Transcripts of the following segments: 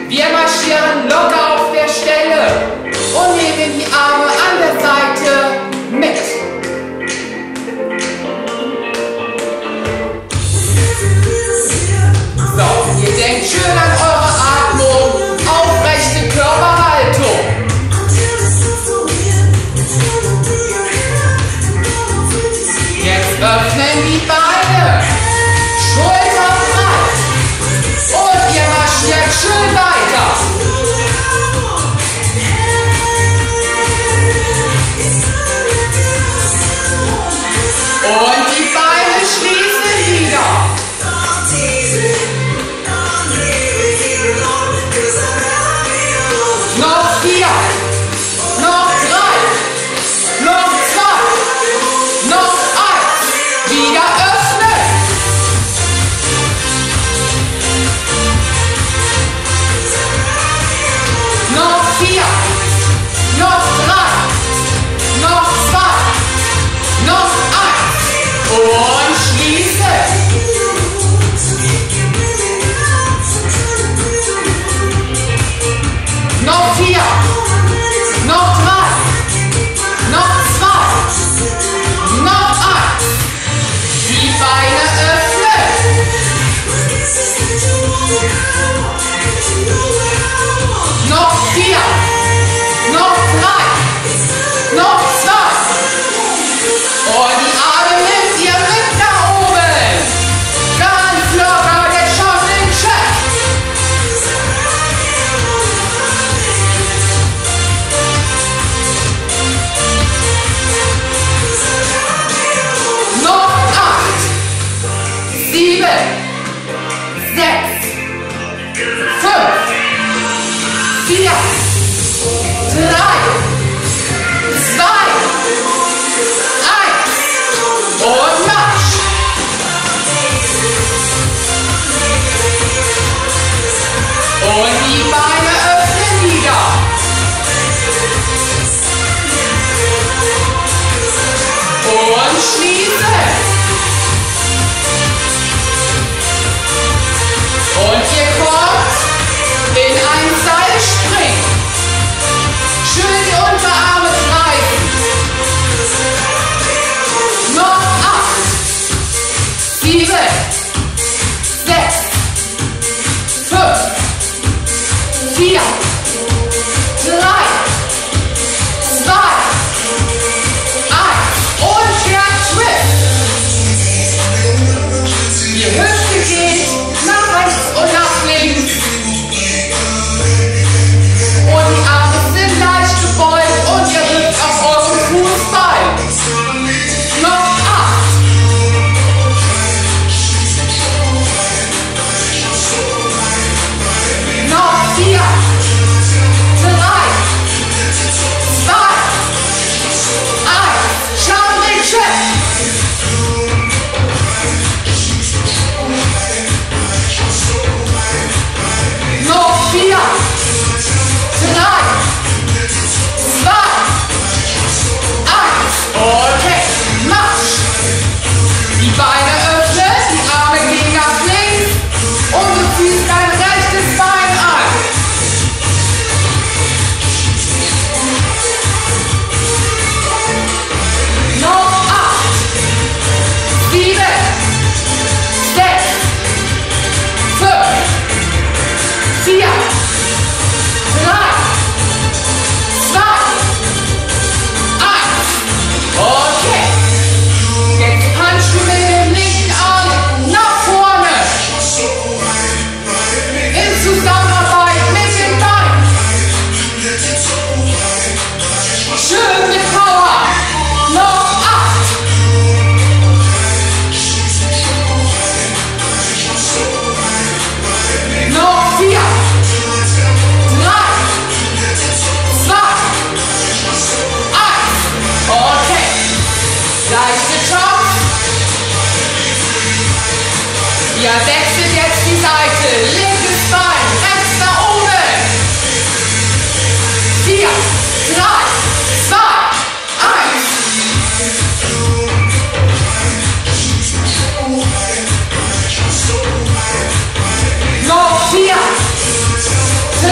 Wir marschieren locker auf der Stelle und nehmen die Arme an der Seite mit. So, ihr denkt schön an eure Atmung, aufrechte Körperhaltung. Jetzt öffnen die Beine, Schultern breit und ihr marschiert schön weiter. Und die Beine schließen wieder. Noch 4, noch 3, noch 2, noch 1. Wieder öffnen. Noch 4, noch 3, noch 2, noch 1. Und schließen. Noch 4, noch 3, noch 2, noch 1. Die Beine öffnen. Noch 4, noch 3, noch 2. Und die Arme nimmt ihr mit nach oben. Ganz locker, jetzt schon den Check. Noch 8, 7, 6, 5, 4, 3, 2, 1 und Marsch! Und die Beine öffnen wieder. Und schließen. Und ihr kommt in ein Seilspringen. Schön die Unterarme greifen. Noch 8, 7, 6, 5, 4, 3, 2, 1 und der Twist. Die Hüfte geht nach rechts und nach links. Und die Arme sind leicht gebeugt und ihr drückt auf euren Fußbein. Noch 8. Noch 4, 3, 2, 1. Schauen den Check. Noch 4, 3, 2, 1. Okay, Marsch. Die Beine öffnen, die Arme gehen nach links und du ziehst dein rechtes Bein an. Noch 8, 7, 6, 5, 4, 3, 2, 1. Okay. Jetzt punchst du mit dem linken Arm nach vorne. In Zusammenarbeit mit dem Bein. Schön mit Power. Noch 8. Noch 4, 3, 2, 1. Okay. Leichte Top. Ihr wechselt jetzt die Seite. Linkes Bein, rechts nach oben. 4, 3, 2, 1. Noch 4, 3,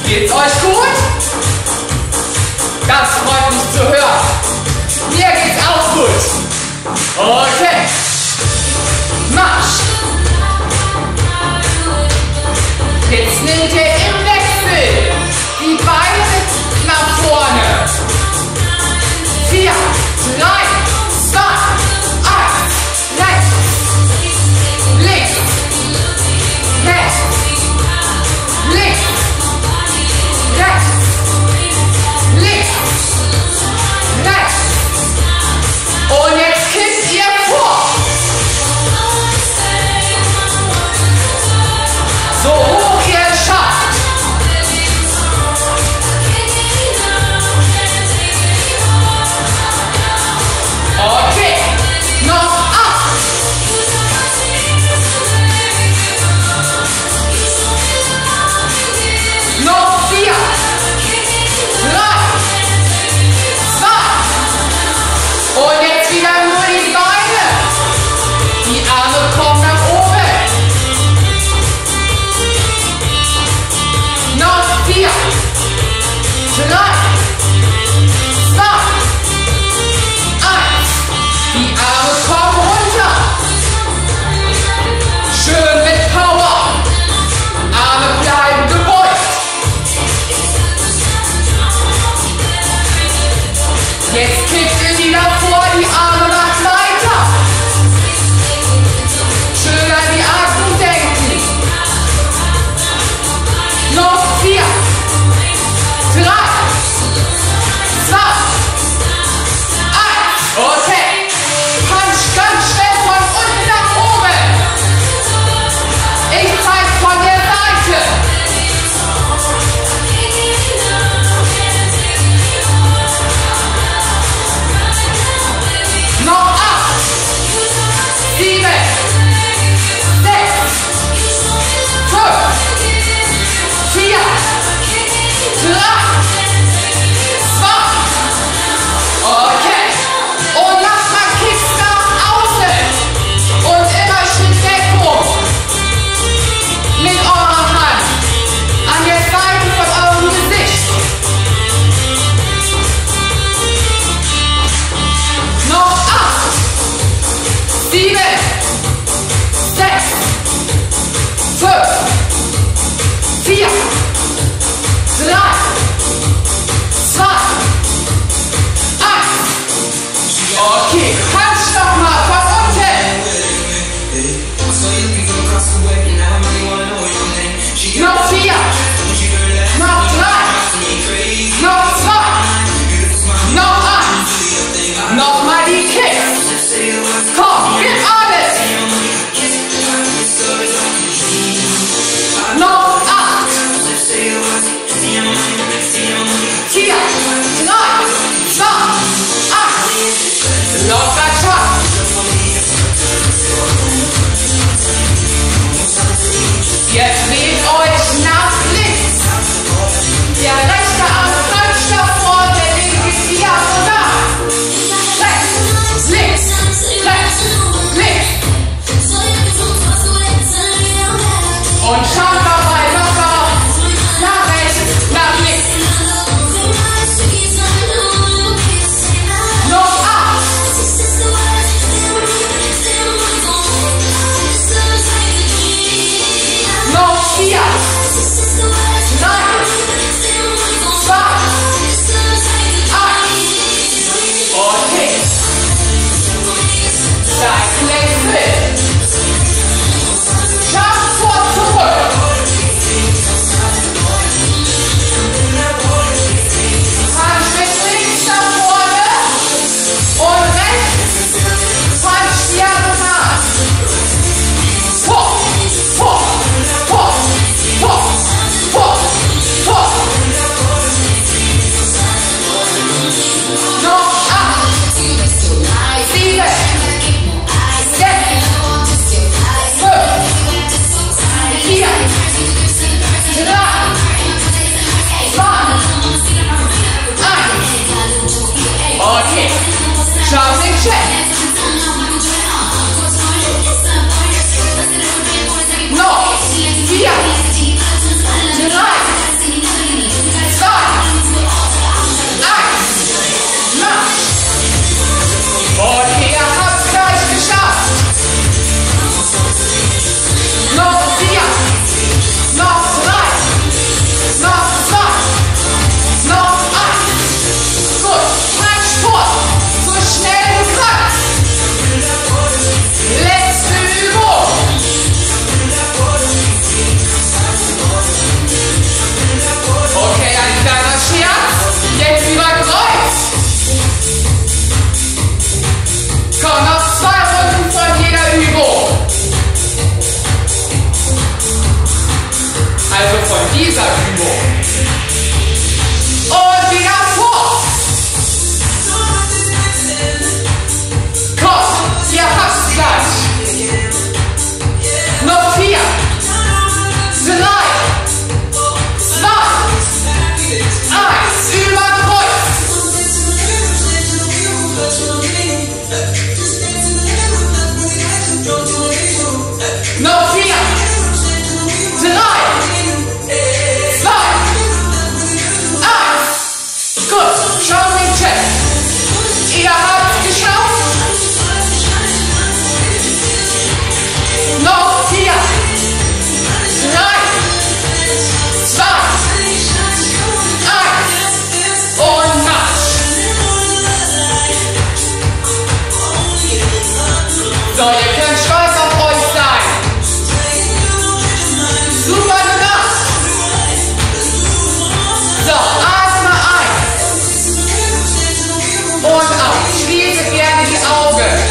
Geht's euch gut? Das freut mich zu hören. Mir geht's auch gut. Okay. Marsch. Jetzt nehmt ihr im Wechsel die Beine mit nach vorne. 4, 3, 2, 1. Rechts. Links. Rechts. Links. Rechts. Links. Rechts. Und jetzt kippt ihr vor. So hoch ihr es schafft. Okay. Noch 8. Noch 4. 3. 2. Und jetzt wieder nur die Beine. Die Arme kommen nach oben. Noch 4. 3. 2. 1. Die Arme kommen runter. Schön mit Power. Arme bleiben gebeugt. Jetzt kickt ihr wieder vor, die Arme macht weiter. Schön an die Atmung denken. Noch 4, 3, 2, 1. Okay. Punch ganz schnell von unten nach oben. Ich zeige von der Seite. Noch 8, 7, 6, 5, 4, 3, 2. Okay. Und lasst mal Kicks nach außen. Und immer schön Deckung. Mit eurer Hand. An der Seite von eurem Gesicht. Noch 8, 7, 6, 5, 4, 3, 2, 1. Okay, punch noch mal von unten. Noch 4, noch 3, noch 2, noch 1. Nochmal die Kicks. Komm, gib alles. Noch 8, 4, 3, 2, 1. Locker schaffen. Jetzt dreht euch nach links. Der rechte Arm kreuzt nach vorne, der linke ist wieder runter. Rechts, links, rechts, links. Und schaut dabei locker nach rechts, nach links. Noch 8. Noch 4. 3, 2, 1. Okay. Seid Wechsel. Schafft vor zurück. Punch mit links nach vorne und rechts. Punch diagonal. Vor, vor, vor, vor, vor, vor. Noch 8, 7, 6, 5, 4, 3, 2, 1. Okay. Jumping check. Noch 4, 3, So, ihr könnt stolz auf euch sein. Super gemacht. So, atme ein. Und aus. Schließe gerne die Augen.